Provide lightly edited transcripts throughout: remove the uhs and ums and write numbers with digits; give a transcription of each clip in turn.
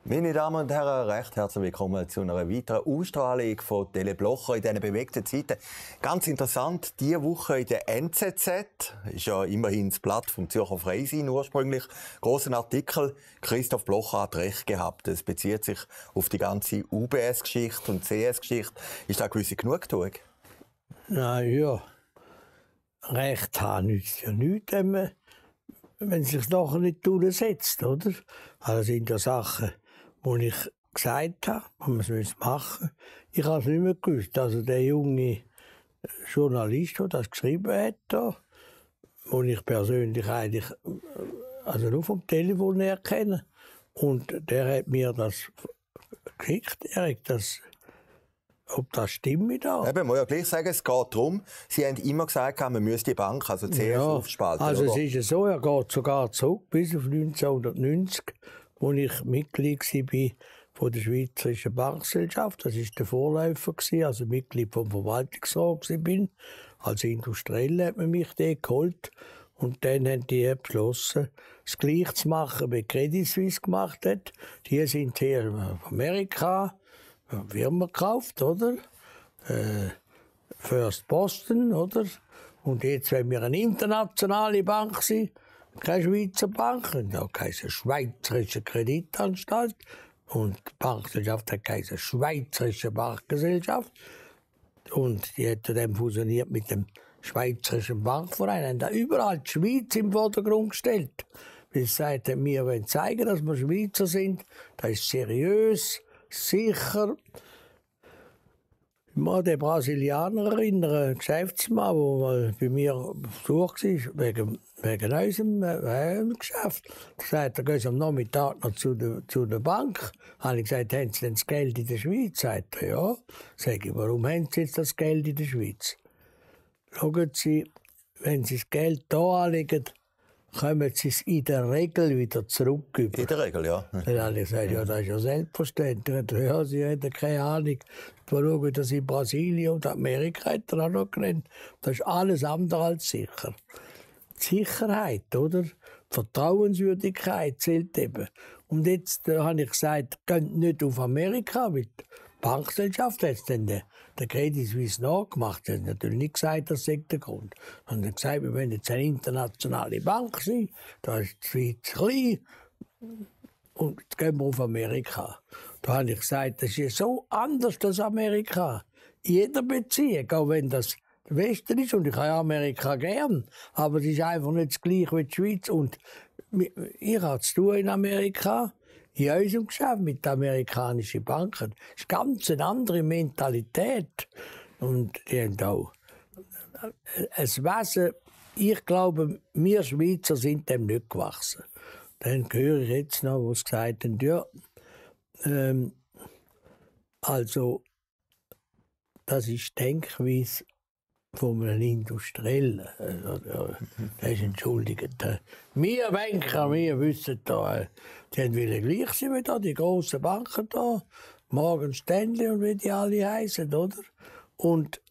Meine Damen und Herren, recht herzlich willkommen zu einer weiteren Ausstrahlung von Tele Blocher in diesen bewegten Zeiten. Ganz interessant, diese Woche in der NZZ, ist ja immerhin das Blatt vom Zürcher Freisin ursprünglich, grossen Artikel, Christoph Blocher hat recht gehabt. Es bezieht sich auf die ganze UBS-Geschichte und CS-Geschichte. Ist da eine gewisse Genugtuung? Na ja, Recht haben nützt ja nichts, wenn es sich nachher nicht durchsetzt, oder? Also sind ja Sachen, die ich gesagt habe, man es machen müssen. Ich habe es nicht mehr gewusst. Also der junge Journalist, der das geschrieben hat, den ich persönlich eigentlich also nur vom Telefon her kenne, und der hat mir das geschickt. Er hat das, ob das stimmt da? Eben, muss ja gleich sagen, es geht darum, Sie haben immer gesagt, man müsste die Bank, also CS, aufspalten. Also oder? es ist ja so, er geht sogar zurück bis auf 1990, wo ich Mitglied war von der Schweizerischen Bankgesellschaft. Das war der Vorläufer, also Mitglied vom Verwaltungsrat war. Als Industrieller hat man mich dort geholt. Und dann haben die beschlossen, das Gleiche zu machen, wie Credit Suisse gemacht hat. Die sind hier in Amerika, Firma gekauft, oder? First Boston, oder? Und jetzt, wenn wir eine internationale Bank sind, keine Schweizer Bank, und auch keine Schweizerische Kreditanstalt, und die Bankgesellschaft hat keine Schweizerische Bankgesellschaft, und die hat dann fusioniert mit dem Schweizerischen Bankverein, haben da überall die Schweiz im Vordergrund gestellt. Weil sie sagten, wir wollen zeigen, dass wir Schweizer sind, das ist seriös, sicher. Ich muss den Brasilianer erinnern, einen Geschäftsmann, der mal bei mir besucht war, wegen unserem Geschäft. Er sagte, er geht am Nachmittag noch zu der Bank. Habe ich gesagt, haben Sie denn das Geld in der Schweiz? Sagt er, ja. Sage ich, warum haben Sie jetzt das Geld in der Schweiz? Schauen Sie, wenn Sie das Geld hier anlegen, kommen Sie es in der Regel wieder zurück. In der Regel, ja. Dann habe ich gesagt, ja, das ist ja selbstverständlich. Ja, Sie haben keine Ahnung. Schauen, das in Brasilien und Amerika hat er auch noch genannt. Das ist alles andere als sicher. Die Sicherheit, oder? Die Vertrauenswürdigkeit zählt eben. Und jetzt habe ich gesagt, geht nicht auf Amerika, weil die Bankgesellschaft hat dann der Credit Suisse nachgemacht. Er hat natürlich nicht gesagt, das sei der Grund. Er hat gesagt, wir wollen jetzt eine internationale Bank sein, da ist die Schweiz klein, und jetzt gehen wir auf Amerika. Da habe ich gesagt, das ist ja so anders als Amerika. In jeder Beziehung, auch wenn das der Westen ist, und ich habe Amerika gern, aber es ist einfach nicht das Gleiche wie die Schweiz. Und ich habe zu tun in Amerika, in unserem Geschäft mit den amerikanischen Banken. Das ist ganz eine andere Mentalität. Und die haben auch ein Wesen, ich glaube, wir Schweizer sind dem nicht gewachsen. Dann höre ich jetzt noch, wo sie gesagt haben, ja, also, das ist die Denkweise von einem Industriellen. Das ist entschuldigt. Wir Banker, wir wissen da, die wollen gleich sein wie da, die grossen Banken da, Morgan Stanley und wie die alle heißen, oder? Und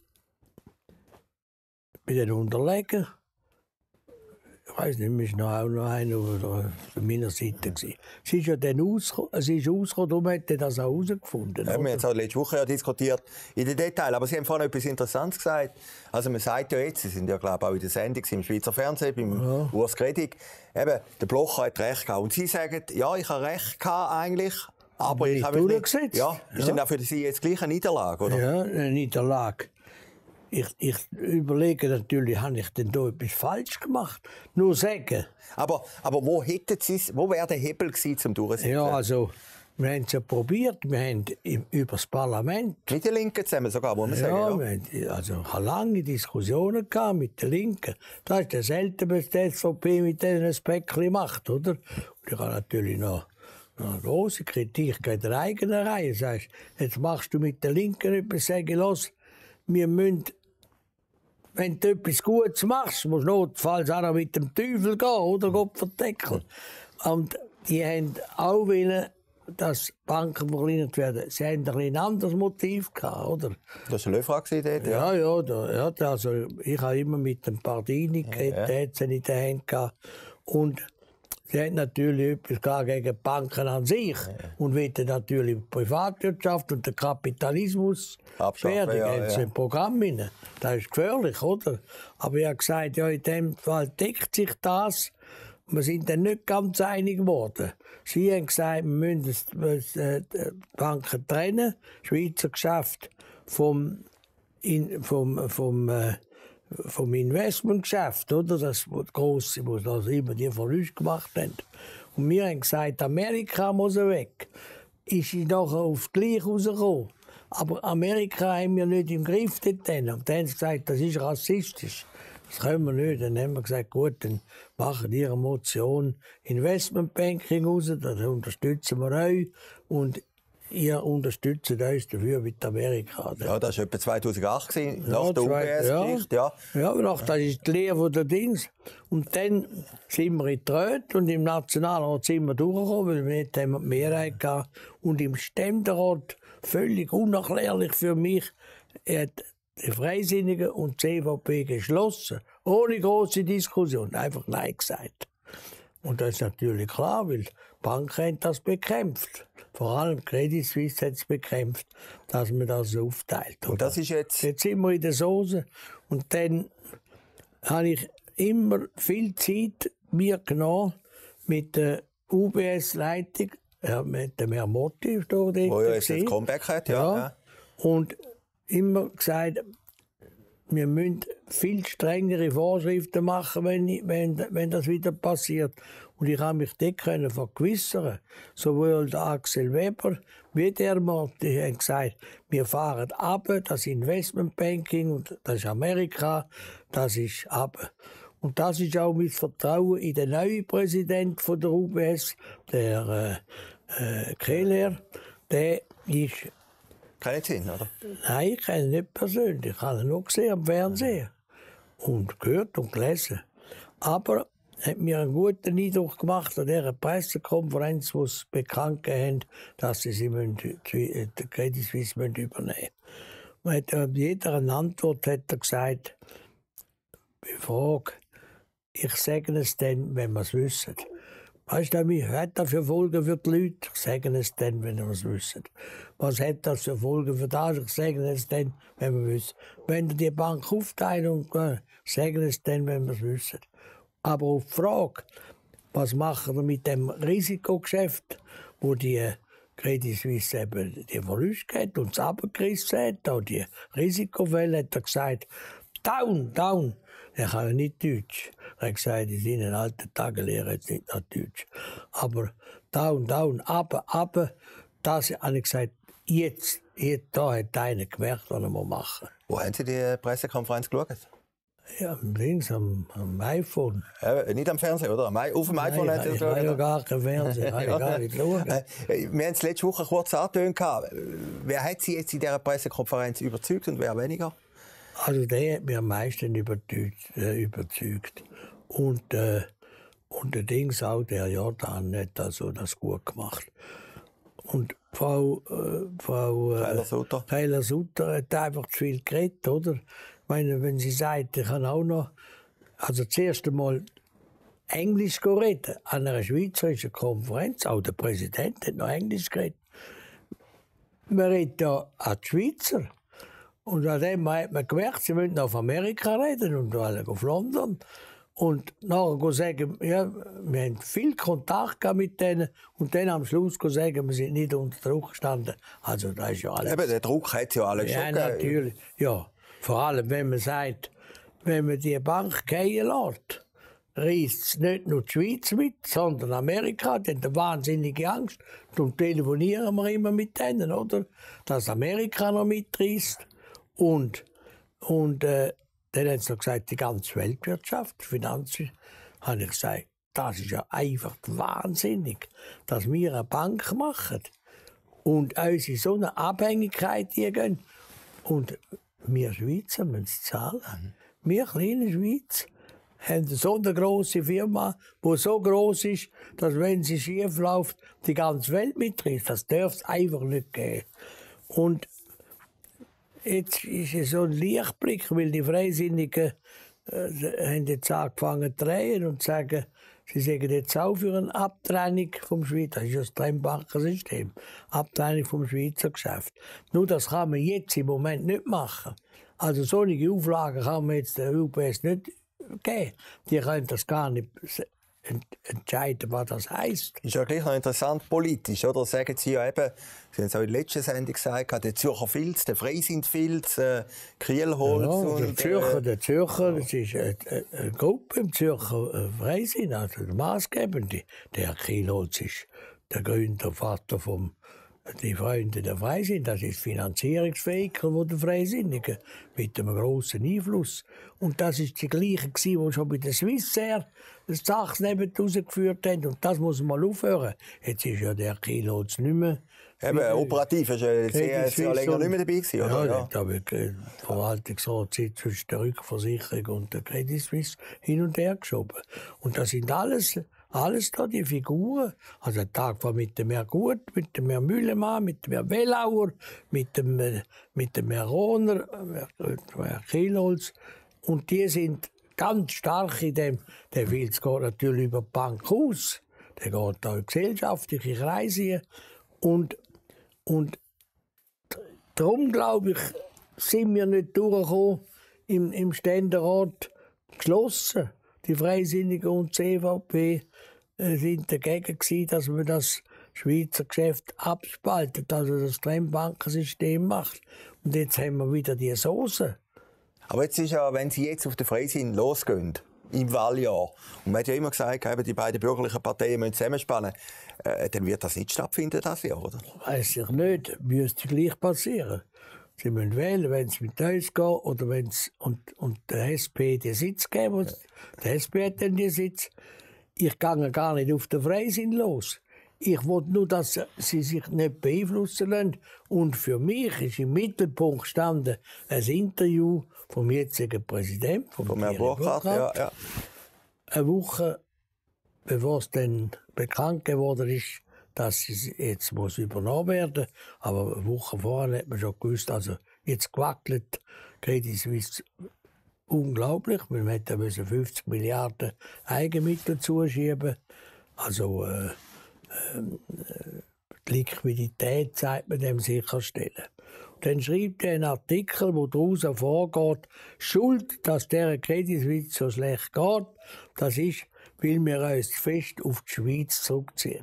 bei den Unterlegen, ich weiss nicht, es war noch einer von meiner Seite. Es ist ja dann rausgekommen, darum hat er das auch herausgefunden. Ja, wir haben es auch letzte Woche ja diskutiert in den Details. Aber Sie haben vorhin etwas Interessantes gesagt. Also man sagt ja jetzt, Sie sind ja glaube ich auch in der Sendung im Schweizer Fernsehen, beim Urs Gredig, eben, der Blocher hat recht gehabt. Und Sie sagen, ja, ich habe recht gehabt eigentlich, aber ich habe mich nicht... Ja, ist denn auch für Sie jetzt gleich eine Niederlage, oder? Ja, eine Niederlage. Ich überlege natürlich, habe ich denn da etwas falsch gemacht? Nur sagen. Aber wo wäre der Hebel gewesen, zum Durchsetzen? Ja, also, wir haben es ja probiert. Wir haben über das Parlament. Mit den Linken zusammen sogar, muss man sagen. Ja, wir haben lange Diskussionen gehabt mit den Linken. Das ist ja selten, was die SVP mit denen ein Päckchen macht, oder? Und ich habe natürlich noch eine grosse Kritik gegen die eigene Reihe. Sagst, jetzt machst du mit den Linken etwas, sage ich, los, wir müssen, wenn du etwas Gutes machst, musst du notfalls auch noch mit dem Teufel gehen, oder? Gott verdeckeln. Und die haben auch wollen, dass Banken verkleinert werden. Sie haben ein anderes Motiv gehabt, oder? Das war eine Frage dort, ja. Ja, also ich habe immer mit dem Pardini geredet, der hat sie in der Hand gehabt. Und Sie haben natürlich etwas gar gegen die Banken an sich und wollen natürlich die Privatwirtschaft und den Kapitalismus fertig. Das sind Programm rein. Das ist gefährlich, oder? Aber ich habe gesagt, ja, in dem Fall deckt sich das. Wir sind dann nicht ganz einig geworden. Sie haben gesagt, wir müssen die Banken trennen, Schweizer Geschäft vom Investmentgeschäft, oder? Das grosse, wo das immer die Verluste gemacht haben. Und wir haben gesagt, Amerika muss weg. Ist sie nachher auf gleich rausgekommen. Aber Amerika haben wir nicht im Griff dort. Und dann haben sie gesagt, das ist rassistisch. Das können wir nicht. Dann haben wir gesagt, gut, dann machen Ihre Motion Investmentbanking raus, dann unterstützen wir euch. Und ihr unterstützt uns dafür mit Amerika. Ja, das war etwa 2008, nach der UBS-Geschichte. Ja, das ist die Lehre der Dings. Und dann sind wir in die Räte und im Nationalrat sind wir durchgekommen, weil wir haben die Mehrheit gehabt. Und im Ständerat, völlig unerklärlich für mich, hat die Freisinnigen und die CVP geschlossen, ohne große Diskussion, einfach Nein gesagt. Und das ist natürlich klar, weil die Banken haben das bekämpft. Vor allem Credit Suisse hat es bekämpft, dass man das so aufteilt. Und das ist jetzt? Jetzt sind wir in der Soße. Und dann habe ich immer viel Zeit mir genommen mit der UBS-Leitung, mit dem Herrn Motti, wo ja jetzt das Comeback hat, ja. Und immer gesagt, wir müssen viel strengere Vorschriften machen, wenn das wieder passiert. Und ich habe mich dort vergewissern. Sowohl der Axel Weber wie der Motti haben gesagt, wir fahren ab, das Investmentbanking und das ist Amerika, das ist ab. Und das ist auch mein Vertrauen in den neuen Präsidenten der UBS, der Keller. Der ist... Kennen Sie ihn, oder? Nein, ich kenne ihn nicht persönlich. Ich habe ihn nur gesehen am Fernsehen. Und gehört und gelesen. Aber hat mir einen guten Eindruck gemacht an dieser Pressekonferenz, wo sie bekannt gegeben haben, dass sie die Credit Suisse übernehmen müssen. Und jeder eine Antwort hat er gesagt, bei Frage, ich sage es dann, wenn wir es wissen. Weißt du, was hat das für Folgen für die Leute? Ich sage es dann, wenn wir es wissen. Was hat das für Folgen für das? Ich sage es dann, wenn wir wissen. Wenn die Bank aufteilen, ich sage es dann, wenn wir es wissen. Aber auf die Frage, was machen wir mit dem Risikogeschäft, wo die Credit Suisse eben die Verluste hat und es abgerissen hat, auch die Risikofälle, hat er gesagt, down. Er kann ja nicht Deutsch. Er hat gesagt, in seinen alten Tagen lehren jetzt nicht noch Deutsch. Aber down, ab. Das habe ich gesagt, jetzt da hat einer gemerkt, was er machen muss. Wo haben Sie die Pressekonferenz geschaut? Ja, links am iPhone. Nicht am Fernsehen, oder? Auf dem iPhone haben Sie das geschaut? Ich habe ja gar kein Fernsehen, ich habe gar nicht geschaut. Wir haben es letzte Woche kurz angetönt. Wer hat Sie jetzt in dieser Pressekonferenz überzeugt und wer weniger? Also der hat mich am meisten überzeugt. Und der Dings auch, der Jordan, hat also das gut gemacht. Und Frau Keiler-Sutter hat einfach zu viel geredet, oder? Ich meine, wenn sie sagt, ich kann auch noch, also zuerst einmal Englisch reden an einer schweizerischen Konferenz, auch der Präsident hat noch Englisch geredet. Man redet ja an die Schweizer. Und an dem hat man gemerkt, sie wollten auf Amerika reden und auf London. Und nachher sagen, ja, wir haben viel Kontakt mit denen und dann am Schluss sagen, wir sind nicht unter Druck gestanden. Also das ist ja alles. Eben, der Druck hat ja alles schon gegeben. Ja, natürlich. Ja, vor allem, wenn man sagt, wenn man die Bank gehen lässt, reisst es nicht nur die Schweiz mit, sondern Amerika. Die haben eine wahnsinnige Angst. Darum telefonieren wir immer mit denen, oder? Dass Amerika noch mitreist. Und dann haben sie noch gesagt, die ganze Weltwirtschaft, die Finanzen, habe ich gesagt, das ist ja einfach wahnsinnig, dass wir eine Bank machen und uns in so eine Abhängigkeit gehen. Und wir Schweizer müssen es zahlen. Wir kleine Schweiz haben so eine grosse Firma, die so gross ist, dass wenn sie schief läuft, die ganze Welt mitreißt. Das darf es einfach nicht geben. Und jetzt ist es so ein Lichtblick, weil die Freisinnigen haben jetzt angefangen zu drehen und sagen, sie sagen jetzt auch für eine Abtrennung vom Schweizer, das ist das Trennbankensystem, Abtrennung vom Schweizer Geschäft. Nur das kann man jetzt im Moment nicht machen. Also solche Auflagen kann man jetzt der UBS nicht geben. Die können das gar nicht entscheiden, was das heisst. Ist ja gleich noch interessant politisch, oder? Sagen Sie ja eben, Sie haben es auch in der letzten Sendung gesagt, der Zürcher Filz, der Freisindfilz, Krielholz. Ja, und der Zürcher, das ist eine Gruppe im Zürcher Freisinn, also der Maßgebende. Der Krielholz ist der Gründervater vom die Freunde der Freisinn, das ist Finanzierungsvehikel der Freisinnigen mit einem grossen Einfluss. Und das ist die gleiche, die schon bei der Swissair das Sachsen rausgeführt haben. Und das muss mal aufhören. Jetzt ist ja der Krielholz nicht mehr. Eben, operativ ist ja CS ja länger nicht mehr dabei gewesen, oder? Ja, da habe ich Verwaltungsrat zwischen der Rückversicherung und der Credit Suisse hin und her geschoben. Und das sind alles da, die Figuren. Also der Tag war mit dem Herr Gut, mit dem Herr Müllemann, mit dem Herr Wellauer, mit dem Herr Rohner, Herr Krielholz. Und die sind ganz stark in dem. Der Filz geht natürlich über die Bank aus. Der geht da in gesellschaftliche Kreise. Und darum, glaube ich, sind wir nicht durchgekommen im Ständerat geschlossen. Die Freisinnigen und die CVP sind dagegen gewesen, dass man das Schweizer Geschäft abspaltet, also das Trennbankensystem macht. Und jetzt haben wir wieder die Soße. Aber jetzt ist ja, wenn Sie jetzt auf den Freisinn losgehen, im Wahljahr, und man hat ja immer gesagt, eben, die beiden bürgerlichen Parteien müssen zusammenspannen, dann wird das nicht stattfinden, das Jahr, oder? Weiss ich nicht, müsste gleich passieren. Sie müssen wählen, wenn es mit uns geht oder wenn es und der SP den Sitz geben. Der SP hat dann den Sitz. Ich gehe gar nicht auf den Freisinn los. Ich will nur, dass sie sich nicht beeinflussen lassen. Und für mich ist im Mittelpunkt gestanden ein Interview vom jetzigen Präsidenten, vom Herrn Burkhardt. Ja. Eine Woche, bevor es dann bekannt geworden ist, dass es jetzt übernommen werden muss. Aber eine Woche vorher hat man schon gewusst, also jetzt gewackelt, Credit Suisse unglaublich. Man hätte 50 Milliarden Eigenmittel zuschieben. Also die Liquidität, sagt man dem, sicherstellen. Und dann schreibt er einen Artikel, wo daraus hervorgeht, Schuld, dass der Credit Suisse so schlecht geht, das ist, weil wir uns fest auf die Schweiz zurückziehen.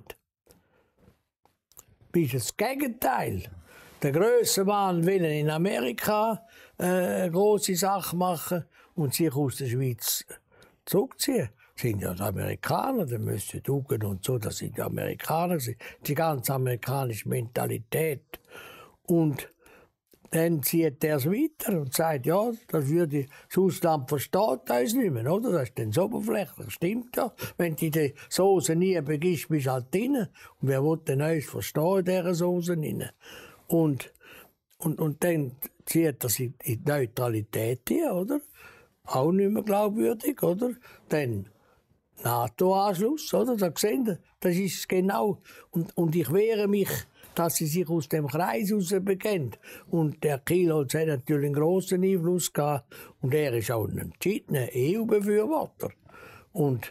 Das ist das Gegenteil. Der Grössenwahn will in Amerika eine grosse Sache machen und sich aus der Schweiz zurückziehen. Das sind ja die Amerikaner, die müssen schauen und so, das sind die Amerikaner, die ganze amerikanische Mentalität. Und dann zieht er es weiter und sagt, ja, das Ausland versteht uns nicht mehr, oder? Das ist dann so oberflächlich, stimmt ja. Wenn du die Soße nie begibst, bist du halt drin. Und wer will denn uns verstehen in dieser Soße drin? Und dann zieht er sich in die Neutralität hier, oder? Auch nicht mehr glaubwürdig, oder? Dann NATO-Anschluss, oder? Da sehen Sie, das ist genau. Und ich wehre mich, dass sie sich aus dem Kreis herausbekennt. Und der Krielholz hat natürlich einen grossen Einfluss gehabt. Und er ist auch ein entschiedener EU-Befürworter. Und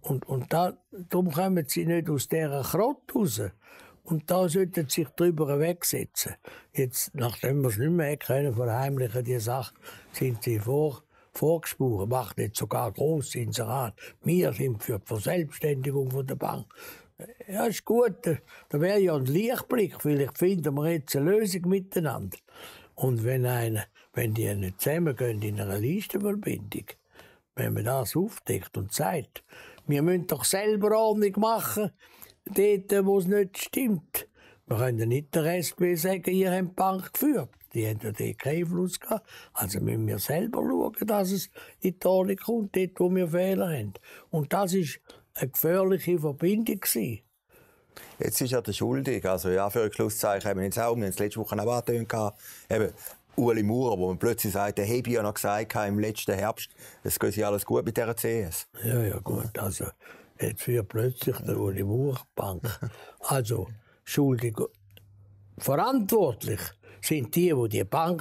darum kommen sie nicht aus dieser Krott raus. Und da sollten sie sich drüber wegsetzen. Jetzt, nachdem wir es nicht mehr können, verheimlichen die Sache, sind sie vorgespurt, macht jetzt sogar grosse Inserat. Wir sind für die Verselbstständigung der Bank. Ja, ist gut. Da wäre ja ein Lichtblick. Vielleicht finden wir jetzt eine Lösung miteinander. Und wenn die nicht zusammengehen in einer Listenverbindung, wenn man das aufdeckt und sagt, wir müssen doch selber Ordnung machen, dort, wo es nicht stimmt. Wir können nicht der SP sagen, ihr habt die Bank geführt. Die haben ja dort keinen Einfluss gehabt. Also müssen wir selber schauen, dass es in die Ordnung kommt, dort, wo wir Fehler haben. Und das ist eine gefährliche Verbindung gewesen. Jetzt ist ja der Schuldige, also ja, für ein Schlusszeichen haben wir jetzt auch, wir haben es letzte Woche auch angetönt, eben Ueli Maurer, wo man plötzlich sagt, der habe ja noch gesagt im letzten Herbst, es geht alles gut mit dieser CS. Ja, gut, also jetzt führt plötzlich der Ueli Maurer Bank. Also, schuldig, verantwortlich sind die Bank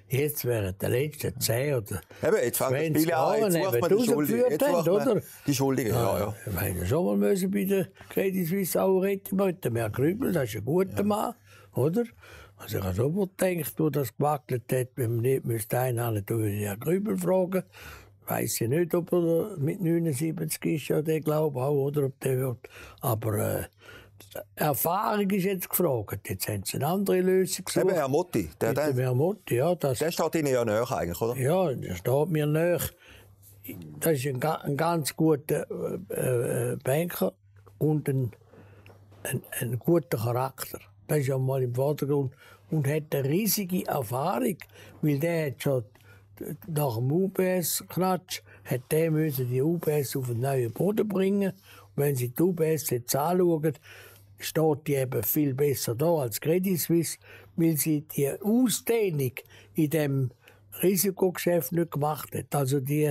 Jetzt während der letzten 10 oder Eben, jetzt fängt das Spiel an, jetzt sucht man die Schuldigen. Jetzt sucht man die Schuldigen, ja. Wir hätten schon mal müssen bei der Credit Suisse auch retten müssen. Mehr Grübel, das ist ein guter Mann, oder? Also ich habe schon mal gedacht, wo das gewackelt hat, wenn man nicht müsste einhalten, würde ich ja Grübel fragen. Ich weiss ja nicht, ob er mit 79 ist, ja, der glaube auch, oder ob der wird. Aber Erfahrung ist jetzt gefragt. Jetzt haben sie eine andere Lösung gesucht. Eben Herr Motti. Herr Motti, ja. Der steht Ihnen ja näher eigentlich, oder? Ja, der steht mir näher. Das ist ein ganz guter Banker und ein guter Charakter. Das ist ja mal im Vordergrund. Und hat eine riesige Erfahrung, weil der hat schon nach dem UBS-Knatsch die UBS auf einen neuen Boden bringen. Und wenn Sie die UBS jetzt anschauen, steht die eben viel besser da als Credit Suisse, weil sie die Ausdehnung in dem Risikogeschäft nicht gemacht hat. Also die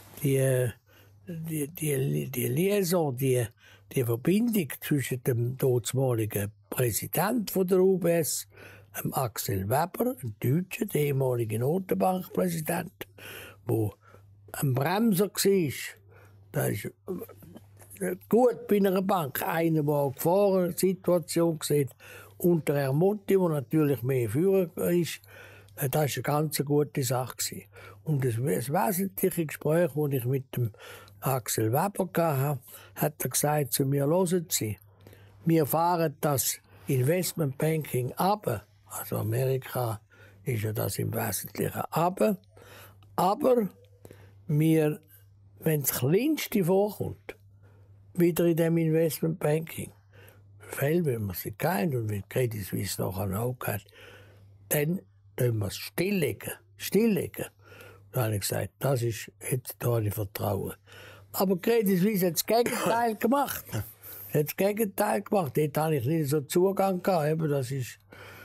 Liaison, die Verbindung zwischen dem damaligen Präsidenten der UBS, Axel Weber, ein Deutscher, der ehemalige Notenbankpräsident, der ein Bremser war. Das ist gut bei einer Bank. Einer, der auch Gefahrensituation sieht. Und der Herr Motti, der natürlich mehr Führer ist, das war eine ganz gute Sache. Und das wesentliche Gespräch, das ich mit dem Axel Weber hatte, hat er gesagt zu mir, hören Sie, wir fahren das Investmentbanking ab. Also Amerika ist ja das im Wesentlichen ab. Aber wir, wenn das Kleinste vorkommt, wieder in dem Investmentbanking, Fälle, wenn man sie kennt und wie Credit Suisse nachher auch hat, dann tun wir es stilllegen. Da habe ich gesagt, das ist jetzt da ich Vertrauen. Aber Credit Suisse hat das Gegenteil gemacht. Dort habe ich nicht so Zugang gehabt. Eben, das ist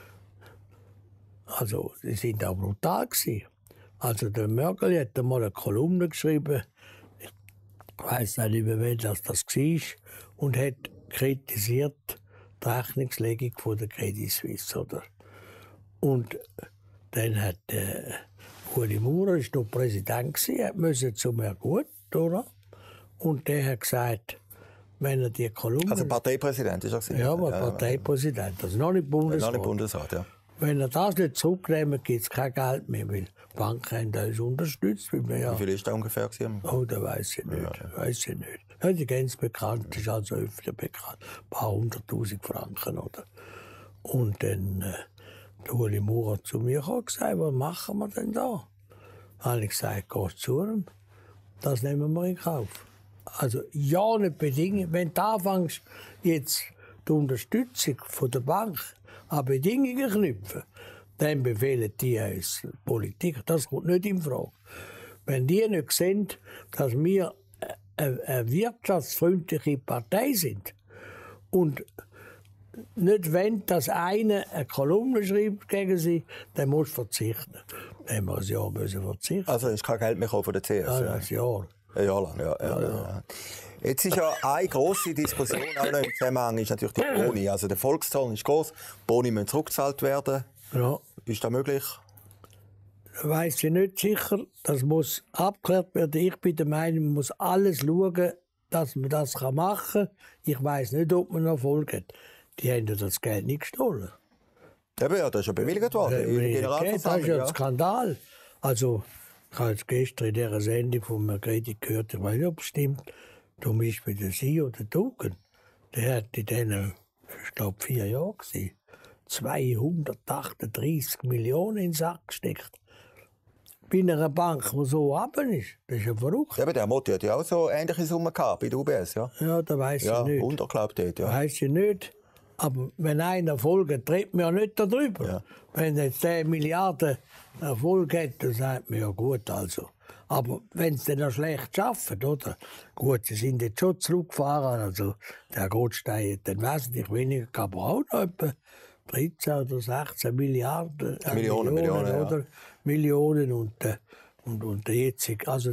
also, die sind auch brutal gewesen. Also, der Merkel hat einmal eine Kolumne geschrieben, ich weiss nicht mehr, wer das war, und hat kritisiert die Rechnungslegung von der Credit Suisse. Oder? Und dann hat Ueli Maurer, ist noch Präsident gewesen, musste zu mir gut, oder? Und der hat gesagt, wenn er die Kolumne... Also Parteipräsident ist er gewesen? Ja, aber Parteipräsident, also noch nicht Bundesrat. Noch nicht Bundesrat, ja. Wenn er das nicht zurücknehmen, gibt es kein Geld mehr, weil die Banken haben uns unterstützt. Weil Wie viel ist da ungefähr? Oh, das weiss ich nicht. Ja, die ganz bekannt, ist also öfter bekannt. Ein paar 100'000 Franken, oder? Und dann der Ueli Maurer zu mir und gesagt, was machen wir denn da? Dann habe ich gesagt, geh zu ihm, das nehmen wir in Kauf. Also ja, nicht bedingen. Wenn du anfängst, jetzt die Unterstützung von der Bank an Bedingungen knüpfen, dann befehlen die uns Politik. Das kommt nicht in Frage. Wenn die nicht sehen, dass wir eine wirtschaftsfreundliche Partei sind und nicht wollen, dass einer eine Kolumne schreibt gegen sie, dann muss verzichten. Dann haben wir ein Jahr verzichten. Also ist kein Geld mehr von der CS? Ja, ein Jahr. Ein Jahr lang, ja. Jetzt ist ja eine grosse Diskussion auch noch im Zusammenhang ist natürlich die Boni. Also der Volkszorn ist groß, Boni müssen zurückgezahlt werden. Ja. Ist das möglich? Ich weiss ich nicht sicher. Das muss abgeklärt werden. Ich bin der Meinung, man muss alles schauen, dass man das machen kann. Ich weiss nicht, ob man Erfolg hat. Die haben ja das Geld nicht gestohlen. Eben, ja, das ist ja bewilligt worden. Das ist ja ein Skandal. Also, ich habe jetzt gestern in dieser Sendung von Margrethe gehört, ich weiß nicht, ob es stimmt, zum Beispiel der CEO, der Dugan, der hat in diesen, ich glaube, 4 Jahren 238 Millionen in den Sack gesteckt. Bei einer Bank, die so runter ist, das ist ja verrückt. Ja, aber der Motti hat ja auch so ähnliche Summen gehabt bei der UBS, ja? Ja, das weiss ich nicht. 100, glaube ich, ja. Weiss ich nicht. Aber wenn einer Erfolg hat, redet man ja nicht darüber. Ja. Wenn jetzt 10 Milliarden Erfolg hat, dann sagt man ja gut, also. Aber wenn sie dann schlecht schaffen, oder? Gut, sie sind jetzt schon zurückgefahren, also der Gottstein hat dann wesentlich weniger gehabt, aber auch noch etwa 13 oder 16 Milliarden. Millionen, oder? Ja. Millionen und die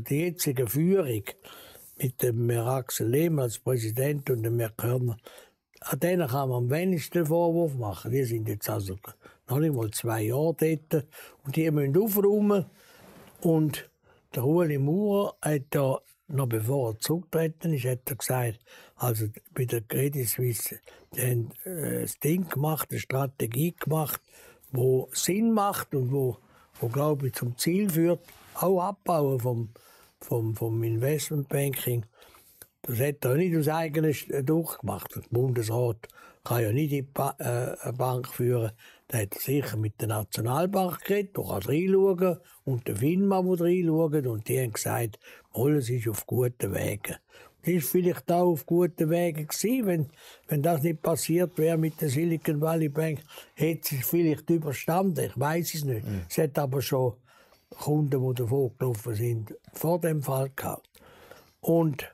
jetzige Führung mit dem Axel Lehmann als Präsident und dem Herr Körner, an denen kann man am wenigsten Vorwurf machen. Die sind jetzt also noch nicht mal 2 Jahre dort und die müssen aufräumen. Und der Ueli Maurer hat da, noch bevor er zurückgetreten ist, hat er gesagt, also bei der Credit Suisse, die haben das Ding gemacht, eine Strategie gemacht, die Sinn macht und wo glaube ich, zum Ziel führt, auch Abbauen vom Investmentbanking. Das hat er nicht aus eigenem durchgemacht. Der Bundesrat kann ja nicht eine Bank führen. Da hat er sicher mit der Nationalbank geredet, da kann reinschauen und der FINMA muss reinschauen. Und die haben gesagt, alles ist auf guten Wegen. Das war vielleicht auch auf guten Wegen gewesen. Wenn das nicht passiert wäre mit der Silicon Valley Bank, hätte es vielleicht überstanden. Ich weiß es nicht. Es hat aber schon Kunden, die davon gelaufen sind, vor dem Fall gehabt. Und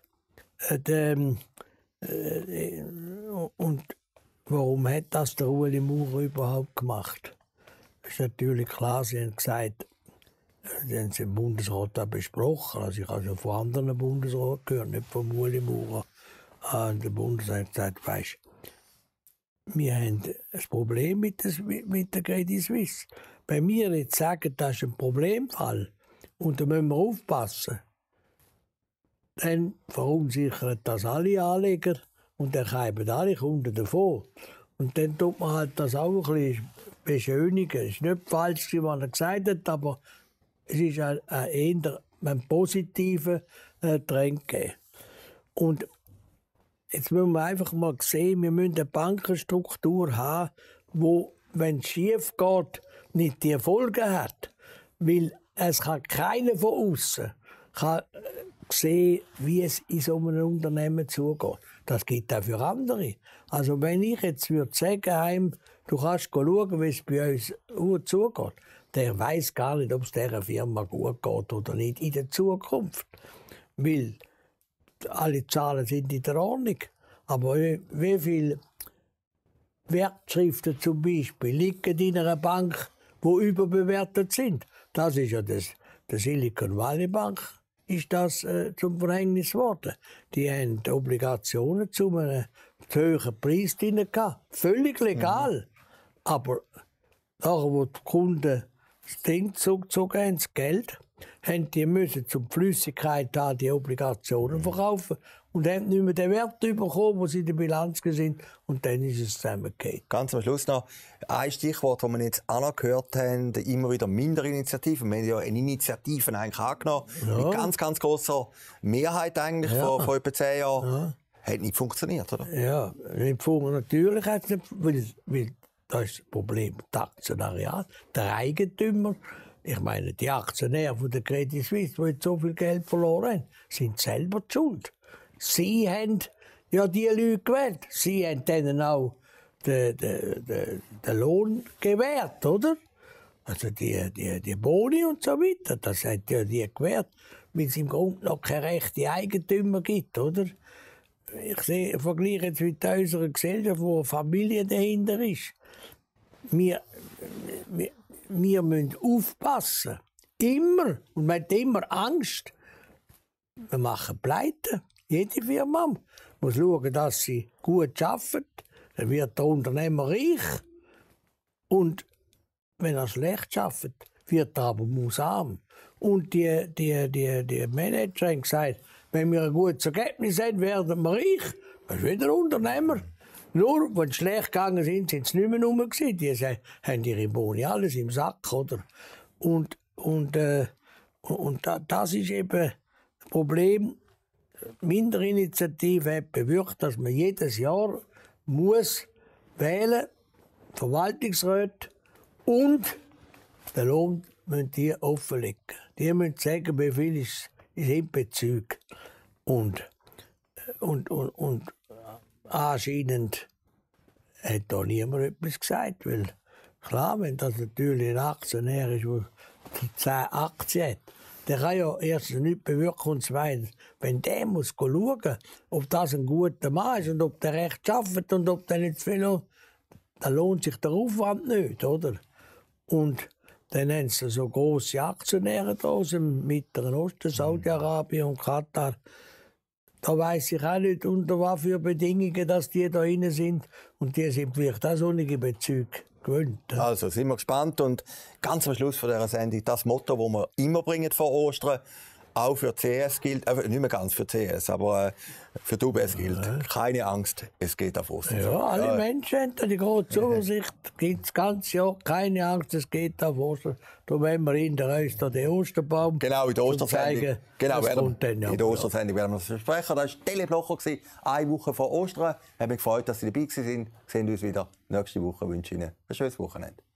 warum hat das der Ueli Maurer überhaupt gemacht? Das ist natürlich klar, sie haben gesagt, sie haben es im Bundesrat auch besprochen. Also ich habe schon von anderen Bundesräten gehört, nicht vom Ueli Maurer. Der Bundesrat hat gesagt, weisst, wir haben ein Problem mit der Credit Suisse. Wenn wir jetzt sagen, das ist ein Problemfall und da müssen wir aufpassen, dann verunsichern das alle Anleger und dann kommen alle Kunden davon. Und dann tut man halt das auch ein bisschen beschönigen. Es ist nicht falsch, was er gesagt hat, aber es ist eher ein positiver Trend gegeben. Und jetzt müssen wir einfach mal sehen, wir müssen eine Bankenstruktur haben, wo, wenn es schief geht, nicht die Folgen hat. Weil es kann keiner von außen sehen, wie es in so einem Unternehmen zugeht. Das gilt auch für andere. Also wenn ich jetzt sagen würde, du kannst schauen, wie es bei uns zugeht, der weiß gar nicht, ob es dieser Firma gut geht oder nicht in der Zukunft. Weil alle Zahlen sind in der Ordnung. Aber wie viele Wertschriften zum Beispiel liegen in einer Bank, die überbewertet sind? Das ist ja der Silicon Valley Bank ist das zum Verhängnis geworden. Die haben Obligationen zu einem höheren Preis drin gehabt. Völlig legal. Aber nachher, wo die Kunden das Ding zurückgezogen haben, das Geld, haben die müssen zum Flüssigkeit haben, die Obligationen verkaufen und haben nicht mehr den Wert bekommen, den sie in der Bilanz sind. Und dann ist es zusammengegangen. Ganz am Schluss noch ein Stichwort, das wir jetzt auch noch gehört haben, immer wieder Minderinitiativen. Wir haben ja eine Initiative eigentlich angenommen, mit ganz, ganz grosser Mehrheit eigentlich vor etwa 10 Jahren. Ja. Hat nicht funktioniert, oder? Ja, nicht funktioniert. Natürlich hat es nicht, weil das ist das Problem. Das Aktionariat, der Eigentümer, ich meine, die Aktionäre von der Credit Suisse, die jetzt so viel Geld verloren haben, sind selber die schuld. Sie haben ja die Leute gewählt. Sie haben denen auch den Lohn gewährt, oder? Also die Boni und so weiter, das hat ja die gewährt, weil es im Grunde noch keine rechte Eigentümer gibt, oder? Ich vergleiche jetzt mit unserer Gesellschaft, wo eine Familie dahinter ist. Wir müssen aufpassen. Immer. Und man hat immer Angst. Wir machen Pleite. Jede Firma muss schauen, dass sie gut arbeitet. Dann wird der Unternehmer reich. Und wenn er schlecht arbeitet, wird er aber arm. Und die Manager haben gesagt, wenn wir ein gutes Ergebnis haben, werden wir reich. Das ist wieder ein Unternehmer. Nur, wenn sie schlecht gegangen sind, sind sie nicht mehr rum gewesen. Die haben ihre Boni alles im Sack, oder? Und das ist eben das Problem. Die Minderinitiative hat bewirkt, dass man jedes Jahr muss wählen, Verwaltungsräte und den Lohn müssen die offenlegen. Die müssen sagen, wie viel ist im Bezug. Und anscheinend hat da niemand etwas gesagt. Weil, klar, wenn das natürlich ein Aktionär ist, der 10 Aktien hat, der kann ja erstens nichts bewirken und zweitens, wenn der muss schauen, ob das ein guter Mann ist und ob der recht arbeitet und ob der nicht zu viel lohnt, dann lohnt sich der Aufwand nicht, oder? Und dann haben sie so grosse Aktionäre da aus dem Mittleren Osten, Saudi-Arabien und Katar. Da weiss ich auch nicht, unter was für Bedingungen dass die da rein sind. Und die sind vielleicht auch sonnige Bezüge gewöhnt. Also sind wir gespannt. Und ganz am Schluss von dieser Sendung das Motto, das wir immer bringen vor Ostern, auch für CS gilt, nicht mehr ganz für CS, aber für die UBS gilt. Keine Angst, es geht auf Ostern. Ja, alle Menschen haben die große Zuversicht, gibt das ganze Jahr. Keine Angst, es geht auf Ostern. Da wollen wir in der Reis den Osterbaum. Genau, in der Ostersendung. Genau, in der Ostersendung werden wir das versprechen. Das war Teleblocher, eine Woche vor Ostern. Ich habe mich gefreut, dass Sie dabei waren. Wir sehen uns wieder nächste Woche. Ich wünsche Ihnen ein schönes Wochenende.